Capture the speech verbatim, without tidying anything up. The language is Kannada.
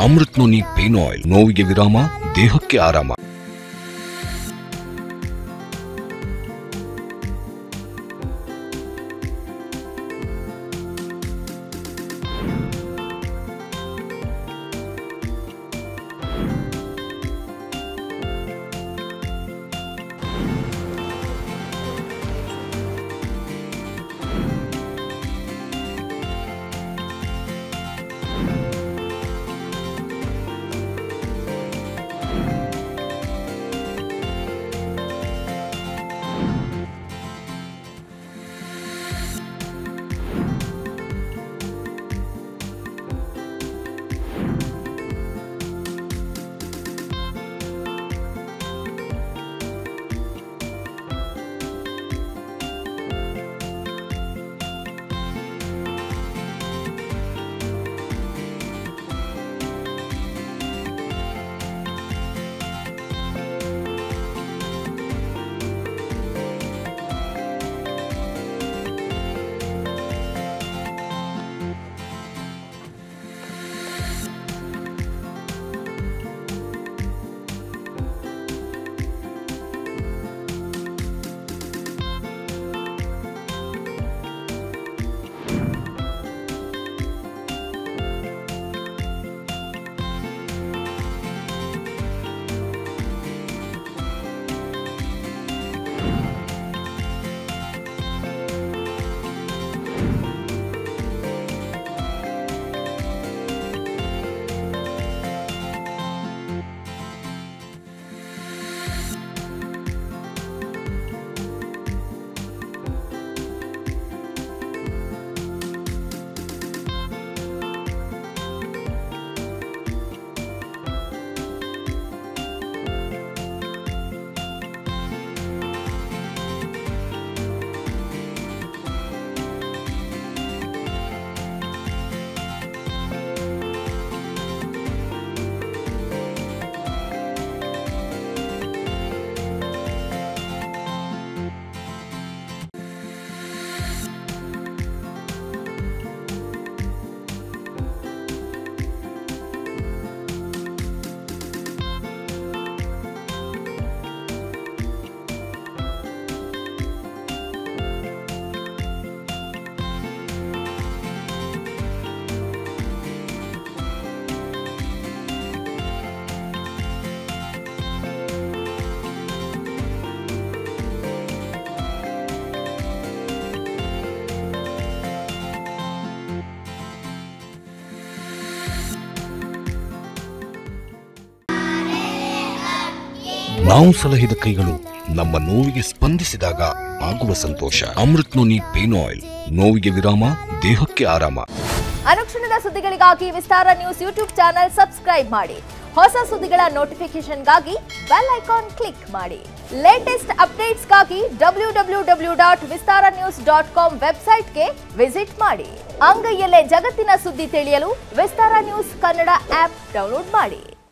ಅಮೃತ್ ನೋನಿ ಪೇನ್ ಆಯಿಲ್, ನೋವಿಗೆ ವಿರಾಮ, ದೇಹಕ್ಕೆ ಆರಾಮ. ನಾವು ಸಲಹಿದ ಕೈಗಳು ನಮ್ಮ ನೋವಿಗೆ ಸ್ಪಂದಿಸಿದಾಗ ಆಗುವ ಸಂತೋಷ. ಅಮೃತ್ ನೋನಿ ಪೇನ್ ಆಯಿಲ್, ನೋವಿಗೆ ವಿರಾಮ, ದೇಹಕ್ಕೆ ಆರಾಮ. ಅನುಕ್ಷಣದ ಸುದ್ದಿಗಳಿಗಾಗಿ Vistara news YouTube channel subscribe ಮಾಡಿ. ಹೊಸ ಸುದ್ದಿಗಳ ನೋಟಿಫಿಕೇಶನ್ಗಾಗಿ ಬೆಲ್ ಐಕಾನ್ ಕ್ಲಿಕ್ ಮಾಡಿ. ಲೇಟೆಸ್ಟ್ ಅಪ್ಡೇಟ್ಸ್ಗಾಗಿ W W W dot Vistara news dot com ವೆಬ್ಸೈಟ್ಗೆ ವಿಸಿಟ್ ಮಾಡಿ. ಅಂಗೈಯಲ್ಲೇ ಜಗತ್ತಿನ ಸುದ್ದಿ ತಿಳಿಯಲು Vistara news Kannada app download ಮಾಡಿ.